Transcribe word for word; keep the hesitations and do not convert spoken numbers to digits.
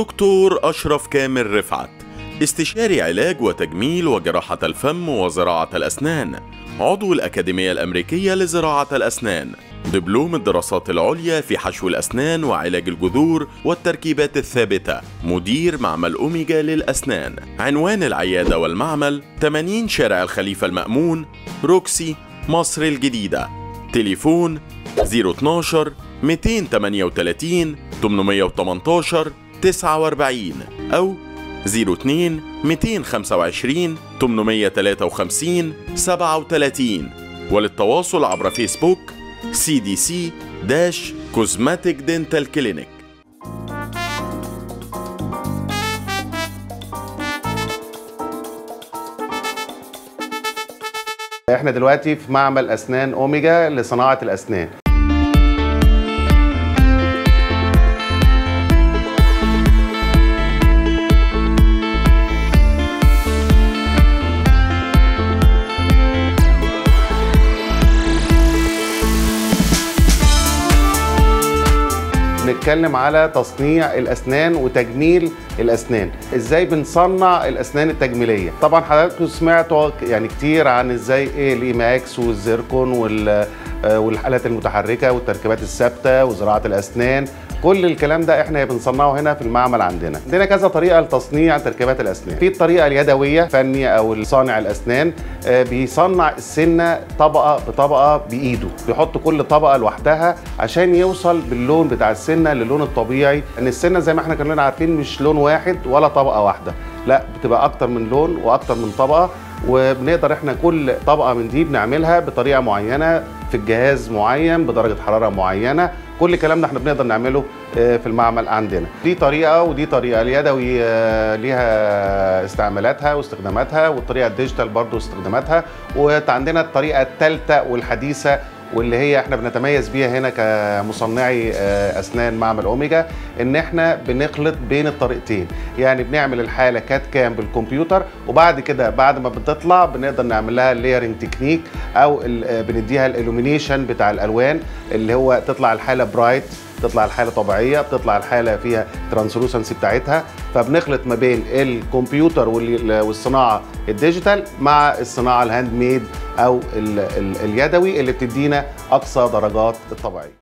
دكتور أشرف كامل رفعت، استشاري علاج وتجميل وجراحة الفم وزراعة الأسنان، عضو الأكاديمية الأمريكية لزراعة الأسنان، دبلوم الدراسات العليا في حشو الأسنان وعلاج الجذور والتركيبات الثابتة، مدير معمل أوميجا للأسنان. عنوان العيادة والمعمل ثمانين شارع الخليفة المأمون، روكسي، مصر الجديدة. تليفون صفر اتناشر مئتين وثمانية وثلاثين ثمانمئة وثمانية عشر تسعة وأربعين أو صفر اتنين مئتين وخمسة وعشرين ثمانمئة وثلاثة وخمسين سبعة وثلاثين، وللتواصل عبر فيسبوك سي دي سي كوزماتيك دينتال كلينيك. احنا دلوقتي في معمل أسنان أوميجا لصناعة الأسنان. نتكلم على تصنيع الأسنان وتجميل الأسنان، ازاي بنصنع الأسنان التجميلية. طبعا حضراتكم سمعتوا يعني كتير عن ازاي ايه الايماكس والزيركون والحالات المتحركة والتركيبات الثابتة وزراعة الأسنان. كل الكلام ده احنا بنصنعه هنا في المعمل. عندنا عندنا كذا طريقه لتصنيع تركيبات الاسنان. في الطريقه اليدويه، فني او صانع الاسنان بيصنع السنه طبقه بطبقه بايده، بيحط كل طبقه لوحدها عشان يوصل باللون بتاع السنه للون الطبيعي. ان السنه زي ما احنا كلنا عارفين مش لون واحد ولا طبقه واحده، لا بتبقى اكتر من لون واكتر من طبقه، وبنقدر احنا كل طبقه من دي بنعملها بطريقه معينه في الجهاز معين بدرجه حراره معينه. كل الكلام ده احنا بنقدر نعمله في المعمل عندنا. دي طريقه ودي طريقه. اليدوي ليها استعمالاتها واستخداماتها، والطريقه الديجيتال برضو استخداماتها، وعندنا الطريقه الثالثه والحديثه واللي هي احنا بنتميز بيها هنا كمصنعي اسنان معمل اوميجا، ان احنا بنخلط بين الطريقتين. يعني بنعمل الحاله كات كام بالكمبيوتر، وبعد كده بعد ما بتطلع بنقدر نعمل لها الليرنج تكنيك، او بنديها الالومينيشن بتاع الالوان، اللي هو تطلع الحاله برايت، بتطلع الحاله طبيعيه، بتطلع الحاله فيها ترانسلوسنسي بتاعتها. فبنخلط ما بين الكمبيوتر والصناعه الديجيتال مع الصناعه الهاند ميد او ال ال اليدوي اللي بتدينا اقصى درجات الطبيعيه.